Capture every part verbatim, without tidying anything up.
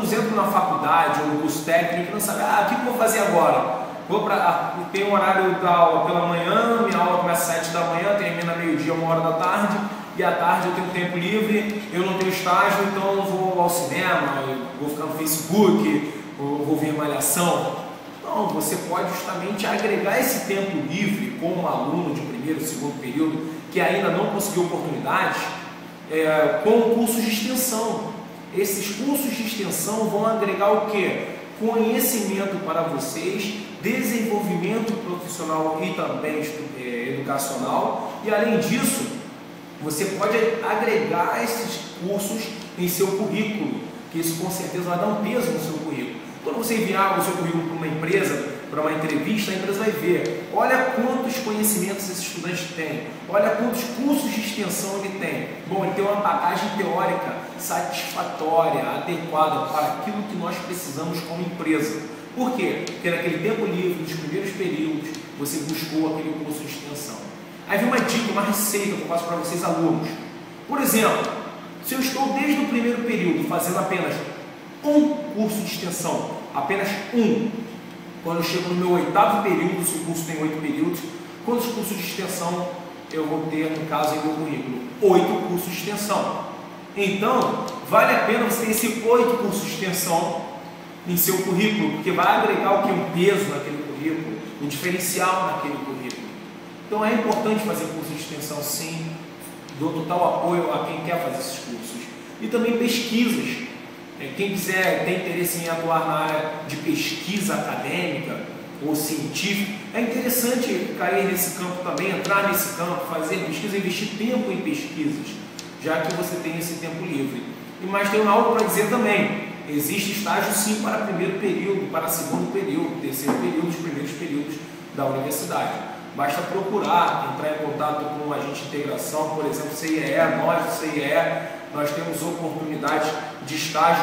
muitos entram na faculdade ou no curso técnico e não sabem, ah, o que eu vou fazer agora? Vou pra, ah, tem um horário da aula pela manhã, minha aula começa às sete da manhã, termina meio-dia, uma hora da tarde, e à tarde eu tenho tempo livre, eu não tenho estágio, então eu vou ao cinema, eu vou ficar no Facebook, ou vou ver malhação. Não, você pode justamente agregar esse tempo livre como aluno de primeiro, segundo período, que ainda não conseguiu oportunidades, é, com cursos de extensão. Esses cursos de extensão vão agregar o quê? Conhecimento para vocês, desenvolvimento profissional e também é, educacional, e além disso, você pode agregar esses cursos em seu currículo, que isso com certeza vai dar um peso no seu currículo. Quando você enviar o seu currículo para uma empresa, para uma entrevista, a empresa vai ver, olha quantos conhecimentos esse estudante tem, olha quantos cursos de extensão ele tem. Bom, ele tem uma bagagem teórica satisfatória, adequada para aquilo que nós precisamos como empresa. Por quê? Porque naquele tempo livre, nos primeiros períodos, você buscou aquele curso de extensão. Aí vem uma dica, uma receita que eu passo para vocês alunos. Por exemplo, se eu estou desde o primeiro período fazendo apenas um curso de extensão, apenas um, quando eu chego no meu oitavo período, se o curso tem oito períodos, quantos cursos de extensão eu vou ter, no caso, em meu currículo? Oito cursos de extensão. Então, vale a pena você ter esses oito cursos de extensão em seu currículo, porque vai agregar o que? Um peso naquele currículo, um diferencial naquele currículo. Então é importante fazer curso de extensão, sim, dou total apoio a quem quer fazer esses cursos. E também pesquisas. Quem quiser, tem interesse em atuar na área de pesquisa acadêmica ou científica, é interessante cair nesse campo também, entrar nesse campo, fazer pesquisa, investir tempo em pesquisas, já que você tem esse tempo livre. E mais tenho algo para dizer também, existe estágio sim para primeiro período, para segundo período, terceiro período, os primeiros períodos da universidade. Basta procurar, entrar em contato com um agente de integração, por exemplo, C I E, nós do C I E, nós temos oportunidades de estágio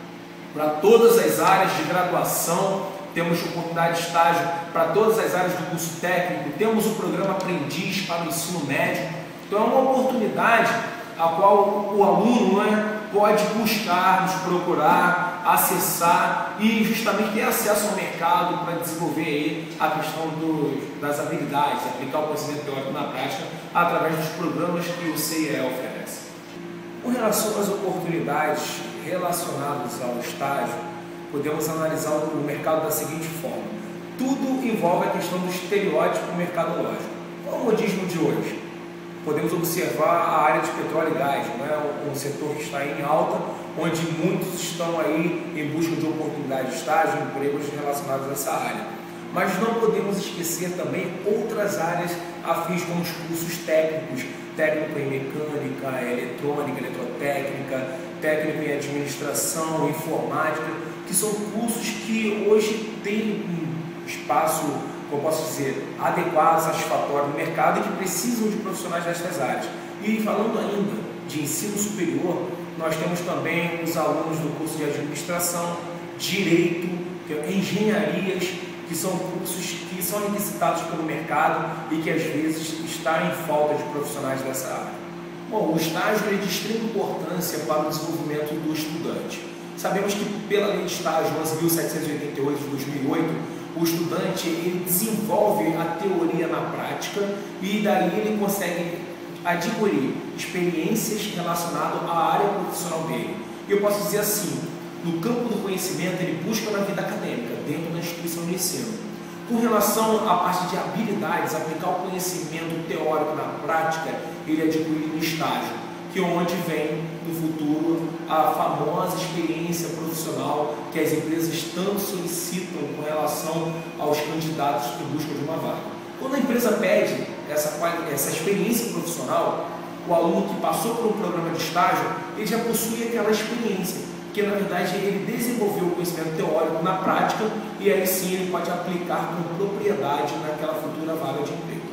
para todas as áreas de graduação, temos oportunidade de estágio para todas as áreas do curso técnico, temos o programa Aprendiz para o ensino médio. Então é uma oportunidade a qual o aluno, né, pode buscar, nos procurar, acessar e justamente ter acesso ao mercado para desenvolver aí a questão do, das habilidades, aplicar o conhecimento teórico na prática através dos programas que o C I E oferece. Com relação às oportunidades relacionadas ao estágio, podemos analisar o mercado da seguinte forma. Tudo envolve a questão do estereótipo mercadológico. Qual é o modismo de hoje? Podemos observar a área de petróleo e gás, não é? Um setor que está em alta, onde muitos estão aí em busca de oportunidades de estágio, empregos relacionados a essa área. Mas não podemos esquecer também outras áreas afins, como os cursos técnicos, técnico em mecânica, eletrônica, eletrotécnica, técnico em administração, informática, que são cursos que hoje têm um espaço, como eu posso dizer, adequado, satisfatório no mercado e que precisam de profissionais destas áreas. E falando ainda de ensino superior, nós temos também os alunos do curso de administração, direito, engenharias, que são cursos que são necessitados pelo mercado e que às vezes está em falta de profissionais dessa área. Bom, o estágio é de extrema importância para o desenvolvimento do estudante. Sabemos que pela lei de estágio onze mil setecentos e oitenta e oito de dois mil e oito, o estudante ele desenvolve a teoria na prática e daí ele consegue adquirir experiências relacionadas à área profissional dele. E eu posso dizer assim, no campo do conhecimento ele busca na vida acadêmica, dentro da instituição de ensino. Com relação à parte de habilidades, aplicar o conhecimento teórico na prática, ele adquire no estágio, que é onde vem no futuro a famosa experiência profissional que as empresas tanto solicitam com relação aos candidatos que buscam de uma vaga. Quando a empresa pede essa, essa experiência profissional, o aluno que passou por um programa de estágio, ele já possui aquela experiência, que na verdade ele desenvolveu o conhecimento teórico na prática e aí sim ele pode aplicar com propriedade naquela futura vaga de emprego.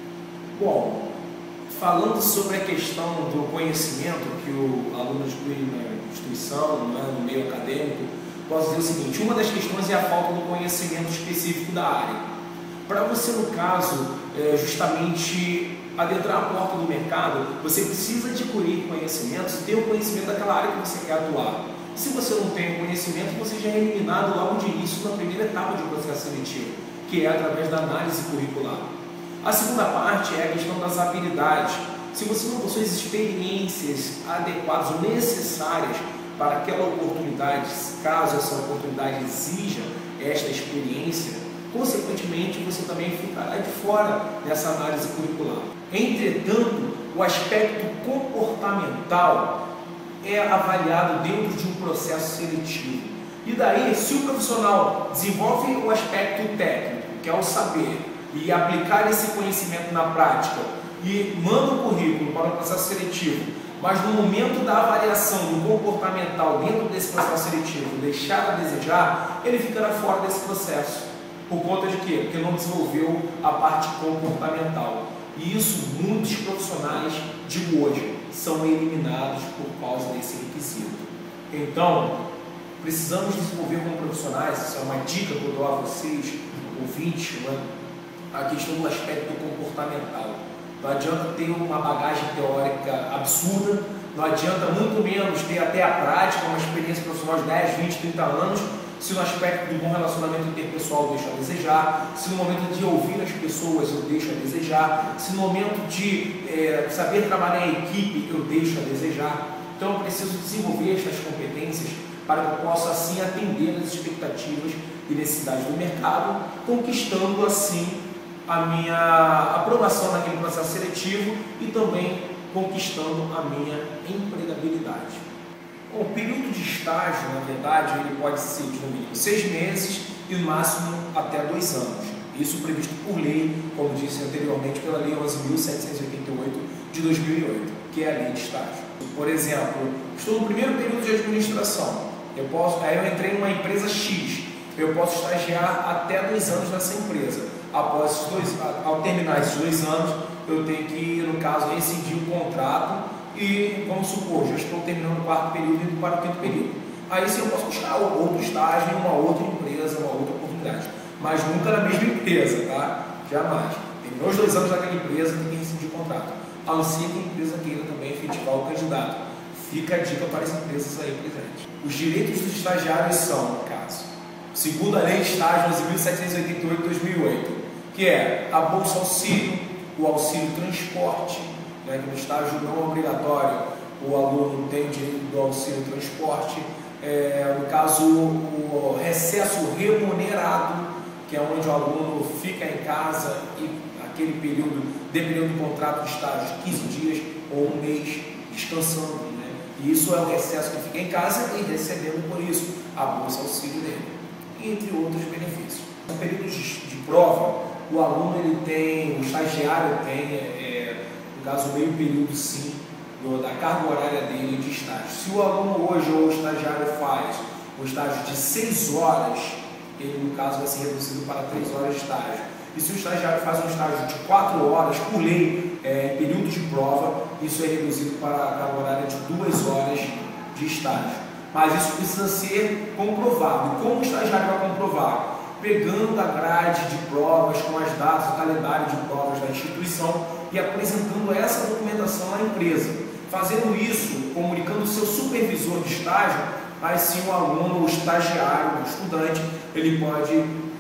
Bom, falando sobre a questão do conhecimento que o aluno adquire na instituição, né, no meio acadêmico, posso dizer o seguinte, uma das questões é a falta do conhecimento específico da área. Para você, no caso, é, justamente adentrar a porta do mercado, você precisa adquirir conhecimentos, ter o conhecimento daquela área que você quer atuar. Se você não tem conhecimento, você já é eliminado logo de início na primeira etapa de um processo seletivo, que é através da análise curricular. A segunda parte é a questão das habilidades. Se você não possui as experiências adequadas ou necessárias para aquela oportunidade, caso essa oportunidade exija esta experiência, consequentemente você também ficará de fora dessa análise curricular. Entretanto, o aspecto comportamental é avaliado dentro de um processo seletivo. E daí, se o profissional desenvolve o aspecto técnico, que é o saber, e aplicar esse conhecimento na prática, e manda o currículo para o processo seletivo, mas no momento da avaliação do comportamental dentro desse processo seletivo deixar a desejar, ele ficará fora desse processo. Por conta de quê? Porque não desenvolveu a parte comportamental. E isso muitos profissionais de hoje são eliminados por causa desse requisito. Então, precisamos desenvolver como profissionais, isso é uma dica que eu dou a vocês, ouvintes, né? A questão do aspecto comportamental. Não adianta ter uma bagagem teórica absurda, não adianta muito menos ter até a prática, uma experiência profissional de dez, vinte, trinta anos, se no aspecto do bom relacionamento interpessoal eu deixo a desejar, se no momento de ouvir as pessoas eu deixo a desejar, se no momento de é, saber trabalhar em equipe eu deixo a desejar. Então eu preciso desenvolver estas competências para que eu possa assim atender as expectativas e necessidades do mercado, conquistando assim a minha aprovação naquele processo seletivo e também conquistando a minha empregabilidade. O período de estágio, na verdade, ele pode ser de no mínimo seis meses e no máximo até dois anos. Isso previsto por lei, como disse anteriormente, pela Lei onze mil setecentos e oitenta e oito de dois mil e oito, que é a lei de estágio. Por exemplo, estou no primeiro período de administração, eu posso, aí eu entrei numa empresa X, eu posso estagiar até dois anos nessa empresa. Após esses dois, ao terminar esses dois anos, eu tenho que, no caso, rescindir o contrato e, vamos supor, já estou terminando o quarto período e indo para o quinto período. Aí sim eu posso buscar outro estágio em uma outra empresa, uma outra oportunidade, mas nunca na mesma empresa, tá? Jamais. Terminou os dois anos naquela empresa, tem que rescindir o contrato. A não ser que a empresa queira também efetivar o candidato. Fica a dica para as empresas aí presentes. Os direitos dos estagiários são, no caso, segundo a Lei de Estágio onze mil setecentos e oitenta e oito de dois mil e oito, que é a Bolsa Auxílio, o auxílio transporte, né, que no estágio não obrigatório o aluno tem o direito do auxílio transporte, é, no caso o recesso remunerado, que é onde o aluno fica em casa e aquele período, dependendo do contrato de estágio, quinze dias ou um mês descansando, né? E isso é o recesso que fica em casa e recebendo por isso a Bolsa Auxílio dele, entre outros benefícios. No período de, de prova, o aluno ele tem, o estagiário tem, é, no caso, meio período sim, do, da carga horária dele de estágio. Se o aluno hoje ou o estagiário faz um estágio de seis horas, ele no caso vai ser reduzido para três horas de estágio. E se o estagiário faz um estágio de quatro horas, por lei, é, em período de prova, isso é reduzido para a carga horária de duas horas de estágio. Mas isso precisa ser comprovado. E como o estagiário vai comprovar? Pegando a grade de provas com as datas, o calendário de provas da instituição e apresentando essa documentação à empresa. Fazendo isso, comunicando o seu supervisor de estágio, aí sim o aluno, o estagiário, o estudante, ele pode,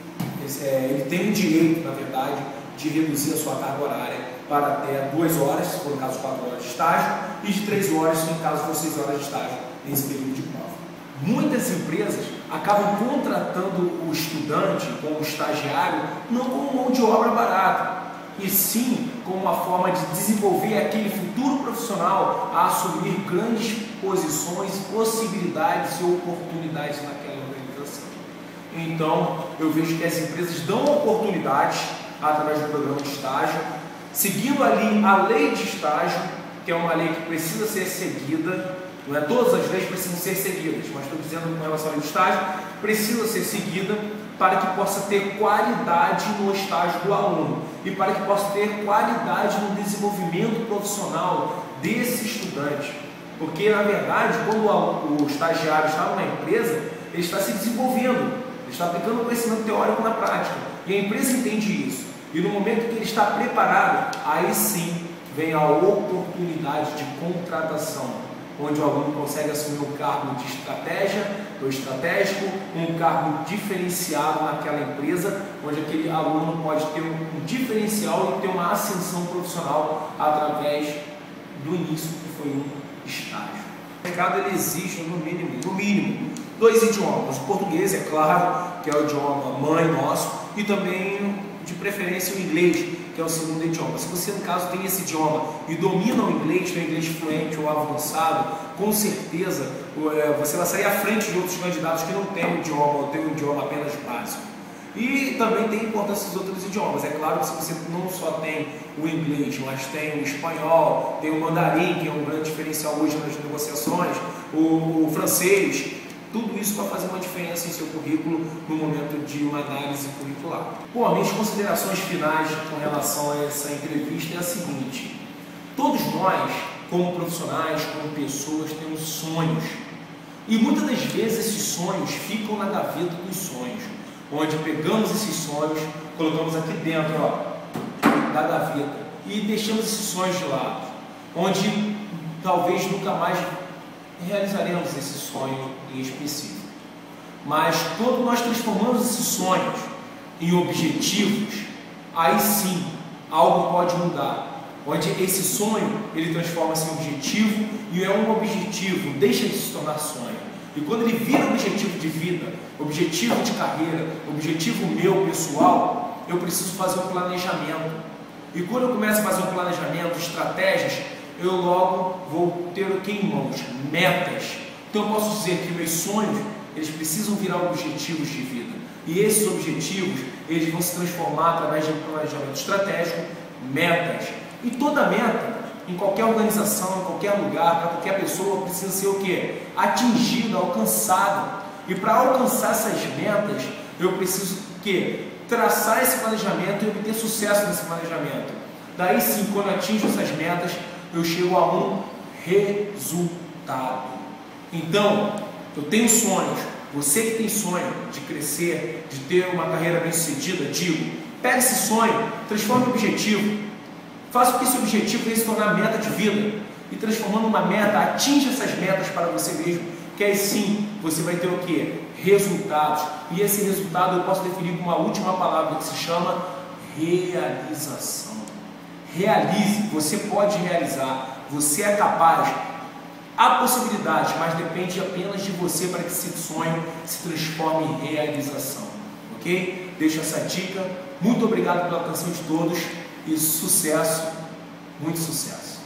é, ele tem o direito, na verdade, de reduzir a sua carga horária para até duas horas, se for no caso quatro horas de estágio, e de três horas, se no caso for seis horas de estágio, nesse período de prova. Muitas empresas acabam contratando o estudante como estagiário não como mão de obra barata, e sim como uma forma de desenvolver aquele futuro profissional a assumir grandes posições, possibilidades e oportunidades naquela organização. Então, eu vejo que as empresas dão oportunidades através do programa de estágio, seguindo ali a lei de estágio, que é uma lei que precisa ser seguida. Não é? Todas as leis precisam ser seguidas, mas estou dizendo com relação ao estágio, precisa ser seguida para que possa ter qualidade no estágio do aluno e para que possa ter qualidade no desenvolvimento profissional desse estudante. Porque, na verdade, quando o estagiário está numa empresa, ele está se desenvolvendo, ele está aplicando o conhecimento teórico na prática, e a empresa entende isso. E no momento que ele está preparado, aí sim vem a oportunidade de contratação. onde o aluno consegue assumir um cargo de estratégia ou estratégico, um cargo diferenciado naquela empresa, onde aquele aluno pode ter um diferencial e ter uma ascensão profissional através do início que foi um estágio. O mercado ele exige no mínimo, no mínimo dois idiomas, o português é claro, que é o idioma mãe nosso, e também de preferência o inglês, que é o segundo idioma. Se você no caso tem esse idioma e domina o inglês, tem o inglês fluente ou avançado, com certeza você vai sair à frente de outros candidatos que não têm o idioma ou têm o idioma apenas básico. E também tem importância dos outros idiomas. É claro que se você não só tem o inglês, mas tem o espanhol, tem o mandarim, que é um grande diferencial hoje nas negociações, o, o francês, tudo isso vai fazer uma diferença em seu currículo no momento de uma análise curricular. Bom, minhas considerações finais com relação a essa entrevista é a seguinte: todos nós, como profissionais, como pessoas, temos sonhos. E muitas das vezes esses sonhos ficam na gaveta dos sonhos, onde pegamos esses sonhos, colocamos aqui dentro ó, da gaveta e deixamos esses sonhos de lado, onde talvez nunca mais realizaremos esse sonho em específico. Mas quando nós transformamos esses sonhos em objetivos, aí sim algo pode mudar, onde esse sonho ele transforma-se em objetivo e é um objetivo, deixa de se tornar sonho. E quando ele vira objetivo de vida, objetivo de carreira, objetivo meu pessoal, eu preciso fazer um planejamento. E quando eu começo a fazer um planejamento, estratégias, eu logo vou ter o que em mãos? Metas. Então eu posso dizer que meus sonhos, eles precisam virar objetivos de vida. E esses objetivos, eles vão se transformar através de um planejamento estratégico, metas. E toda meta, em qualquer organização, em qualquer lugar, para qualquer pessoa, precisa ser o quê? Atingida, alcançada. E para alcançar essas metas, eu preciso o quê? Traçar esse planejamento e obter sucesso nesse planejamento. Daí sim, quando eu atinjo essas metas, eu chego a um resultado. Então, eu tenho sonhos. Você que tem sonho de crescer, de ter uma carreira bem sucedida, digo, pega esse sonho, transforme em objetivo. Faça com que esse objetivo venha se tornar meta de vida. E transformando uma meta, atinja essas metas para você mesmo. Que aí sim, você vai ter o quê? Resultados. E esse resultado eu posso definir com uma última palavra que se chama realização. Realize, você pode realizar, você é capaz. Há possibilidades, mas depende apenas de você para que esse sonho se transforme em realização. Ok? Deixo essa dica. Muito obrigado pela atenção de todos e sucesso, muito sucesso.